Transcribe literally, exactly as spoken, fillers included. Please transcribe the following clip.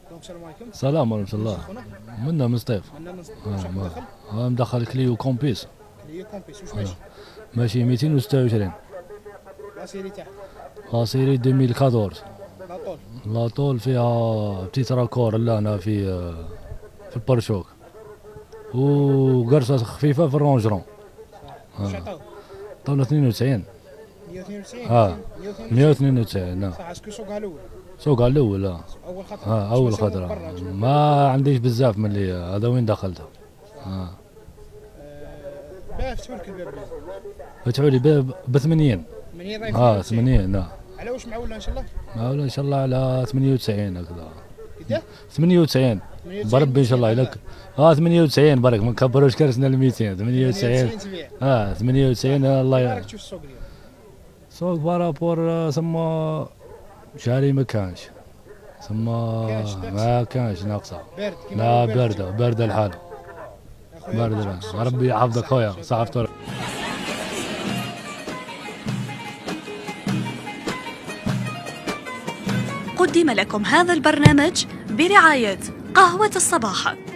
السلام عليكم. السلام ورحمة الله. منا مصطيف. منا مصطيف. آه شحال مدخل؟ آه مدخل كليو كومبيس. كليو كومبيس واش ماشي؟ ماشي مئتين وستة وعشرين. لا سيري تاعها. لا سيري ألفين وأربعطاش. لا طول. لا طول فيها بتيت راكور لانا في في البارشوك. وقرصة خفيفة في الرونجرون. واش عطاو؟ عطاونا اثنين وتسعين. مئة واثنين وتسعين. اه مئة واثنين وتسعين نعم. صح اسكو سوقها الاول؟ سوقها الاول اه. اول خطره. اه اول خطرة. ما عنديش بزاف من اللي هذا وين دخلتها. اه. باه فتحوا لك الباب. فتحوا لي باب ب ثمانين. اه ثمانين نعم. على واش معولة ان شاء الله؟ معولة ان شاء الله على ثمانية وتسعين هكذا. كدا؟ ثمانية وتسعين بربي ان شاء الله لك. اه ثمانية وتسعين برك ما نكبروش كرسنا ل مئتين. ثمانية وتسعين اه ثمانية وتسعين الله يعين. راك تشوف السوق اليوم؟ سوق بارابور ثم شاري ما كانش ثم ما كانش ناقصه. بارد. لا بارده بارده الحال. بارده ربي يحفظك خويا صحفت. قدم لكم هذا البرنامج برعاية قهوة الصباح.